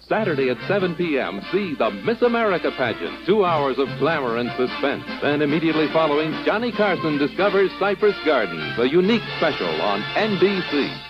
Saturday at 7 p.m., see the Miss America Pageant. 2 hours of glamour and suspense. Then immediately following, Johnny Carson Discovers Cypress Gardens, a unique special on NBC.